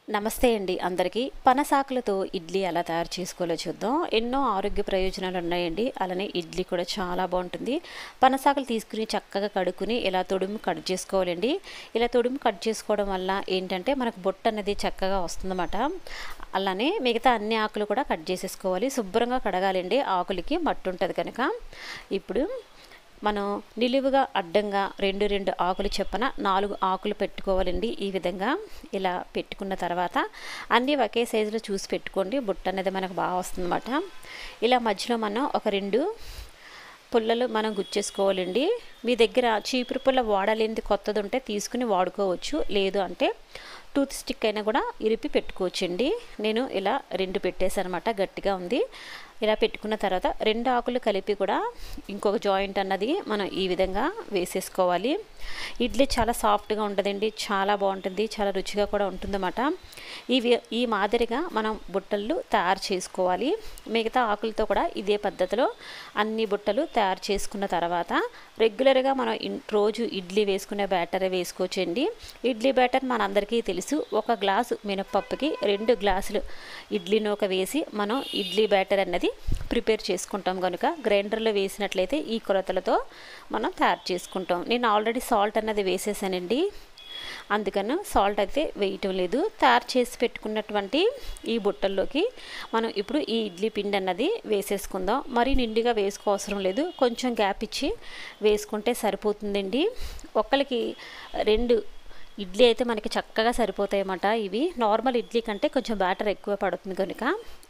నమస్తే అండి అందరికీ. పనసాకులతో ఇడ్లీ ఎలా తయారు చేసుకోవాలో చూద్దాం. ఎన్నో ఆరోగ్య ప్రయోజనాలు ఉన్నాయండి. అలానే ఇడ్లీ కూడా చాలా బాగుంటుంది. పనసాకులు తీసుకుని చక్కగా కడుక్కుని ఇలా తొడుము కట్ చేసుకోవాలండి. ఇలా తొడుము కట్ చేసుకోవడం వల్ల ఏంటంటే మనకు బొట్టు అనేది చక్కగా వస్తుందన్నమాట. అలానే మిగతా అన్ని ఆకులు కూడా కట్ చేసేసుకోవాలి. శుభ్రంగా కడగాలండి, ఆకులకి మట్టి ఉంటుంది కనుక. ఇప్పుడు మనం నిలువుగా అడ్డంగా రెండు ఆకులు చొప్పున 4 ఆకులు పెట్టుకోవాలండి. ఈ విధంగా ఇలా పెట్టుకున్న తర్వాత అన్నీ ఒకే సైజులో చూసి పెట్టుకోండి. బుట్ట అనేది మనకు బాగా వస్తుందన్నమాట. ఇలా మధ్యలో మనం ఒక 2 పుల్లలు మనం గుచ్చేసుకోవాలండి. మీ దగ్గర చీపురు పుల్ల వాడలేనిది కొత్తది ఉంటే తీసుకుని వాడుకోవచ్చు. లేదు అంటే టూత్ స్టిక్ అయినా కూడా ఇరిపి పెట్టుకోవచ్చండి. నేను ఇలా 2 పెట్టేసాను అనమాట, గట్టిగా ఉంది. ఇలా పెట్టుకున్న తర్వాత 2 ఆకులు కలిపి కూడా ఇంకొక జాయింట్ అన్నది మనం ఈ విధంగా వేసేసుకోవాలి. ఇడ్లీ చాలా సాఫ్ట్గా ఉంటుందండి, చాలా బాగుంటుంది, చాలా రుచిగా కూడా ఉంటుందన్నమాట. ఈ మాదిరిగా మనం బుట్టలు తయారు చేసుకోవాలి. మిగతా ఆకులతో కూడా ఇదే పద్ధతిలో అన్ని బుట్టలు తయారు చేసుకున్న తర్వాత రెగ్యులర్గా మనం రోజు ఇడ్లీ వేసుకునే బ్యాటర్ వేసుకోవచ్చండి. ఇడ్లీ బ్యాటర్ మనందరికీ తెలుసు. 1 గ్లాసు మినపప్పుకి 2 గ్లాసులు ఇడ్లీ నూక వేసి మనం ఇడ్లీ బ్యాటర్ అన్నది ప్రిపేర్ చేసుకుంటాం కనుక గ్రైండర్లో వేసినట్లయితే ఈ కొలతలతో మనం తయారు చేసుకుంటాం. నేను ఆల్రెడీ సాల్ట్ అన్నది వేసేసానండి, అందుకని సాల్ట్ అయితే వేయటం లేదు. తయారు చేసి పెట్టుకున్నటువంటి ఈ బుట్టల్లోకి మనం ఇప్పుడు ఈ ఇడ్లీ పిండి అన్నది వేసేసుకుందాం. మరీ నిండుగా వేసుకోవసరం లేదు, కొంచెం గ్యాప్ ఇచ్చి వేసుకుంటే సరిపోతుందండి. ఒక్కరికి 2 ఇడ్లీ అయితే మనకి చక్కగా సరిపోతాయి అన్నమాట. ఇవి నార్మల్ ఇడ్లీ కంటే కొంచెం బ్యాటర్ ఎక్కువ పడుతుంది కనుక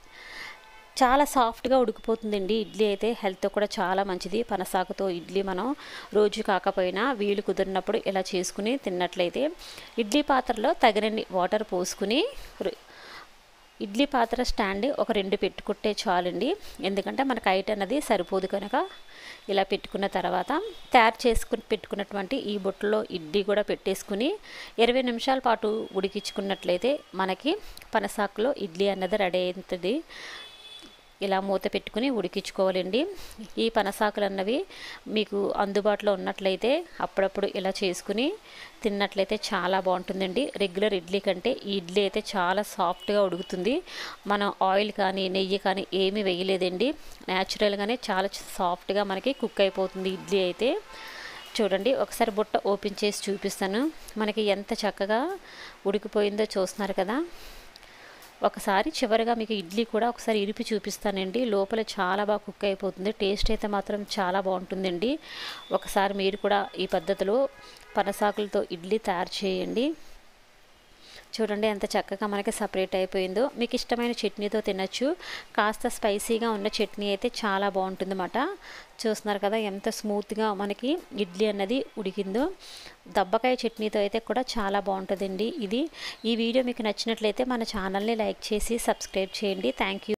చాలా సాఫ్ట్గా ఉడికిపోతుందండి. ఇడ్లీ అయితే హెల్త్ కూడా చాలా మంచిది. పనసాకుతో ఇడ్లీ మనం రోజు కాకపోయినా వీలు కుదిరినప్పుడు ఇలా చేసుకుని తిన్నట్లయితే ఇడ్లీ పాత్రలో తగినన్ని వాటర్ పోసుకుని ఇడ్లీ పాత్ర స్టాండ్ ఒక 2 పెట్టుకుంటే చాలండి. ఎందుకంటే మనకు హైట్ అన్నది సరిపోదు కనుక ఇలా పెట్టుకున్న తర్వాత తయారు చేసుకుని పెట్టుకున్నటువంటి ఈ బుట్టలో ఇడ్లీ కూడా పెట్టేసుకుని 20 నిమిషాల పాటు ఉడికించుకున్నట్లయితే మనకి పనసాకులో ఇడ్లీ అన్నది రెడీ అవుతుంది. ఇలా మూత పెట్టుకుని ఉడికించుకోవాలండి. ఈ పనసాకులు అన్నవి మీకు అందుబాటులో ఉన్నట్లయితే అప్పుడప్పుడు ఇలా చేసుకుని తిన్నట్లయితే చాలా బాగుంటుందండి. రెగ్యులర్ ఇడ్లీ కంటే ఈ ఇడ్లీ అయితే చాలా సాఫ్ట్గా ఉడుకుతుంది. మనం ఆయిల్ కానీ నెయ్యి కానీ ఏమీ వేయలేదండి, న్యాచురల్గానే చాలా సాఫ్ట్గా మనకి కుక్ అయిపోతుంది ఇడ్లీ అయితే. చూడండి, ఒకసారి బుట్ట ఓపెన్ చేసి చూపిస్తాను. మనకి ఎంత చక్కగా ఉడికిపోయిందో చూస్తున్నారు కదా. ఒకసారి చివరిగా మీకు ఇడ్లీ కూడా ఒకసారి ఇరిపి చూపిస్తానండి. లోపల చాలా బాగా కుక్ అయిపోతుంది. టేస్ట్ అయితే మాత్రం చాలా బాగుంటుందండి. ఒకసారి మీరు కూడా ఈ పద్ధతిలో పనసాకులతో ఇడ్లీ తయారు చేయండి. చూడండి ఎంత చక్కగా మనకి సపరేట్ అయిపోయిందో. మీకు ఇష్టమైన చట్నీతో తినచ్చు. కాస్త స్పైసీగా ఉన్న చట్నీ అయితే చాలా బాగుంటుందన్నమాట. చూస్తున్నారు కదా ఎంత స్మూత్గా మనకి ఇడ్లీ అన్నది ఉడికిందో. దబ్బకాయ చట్నీతో అయితే కూడా చాలా బాగుంటుందండి ఇది. ఈ వీడియో మీకు నచ్చినట్లయితే మన ఛానల్ని లైక్ చేసి సబ్స్క్రైబ్ చేయండి. Thank you.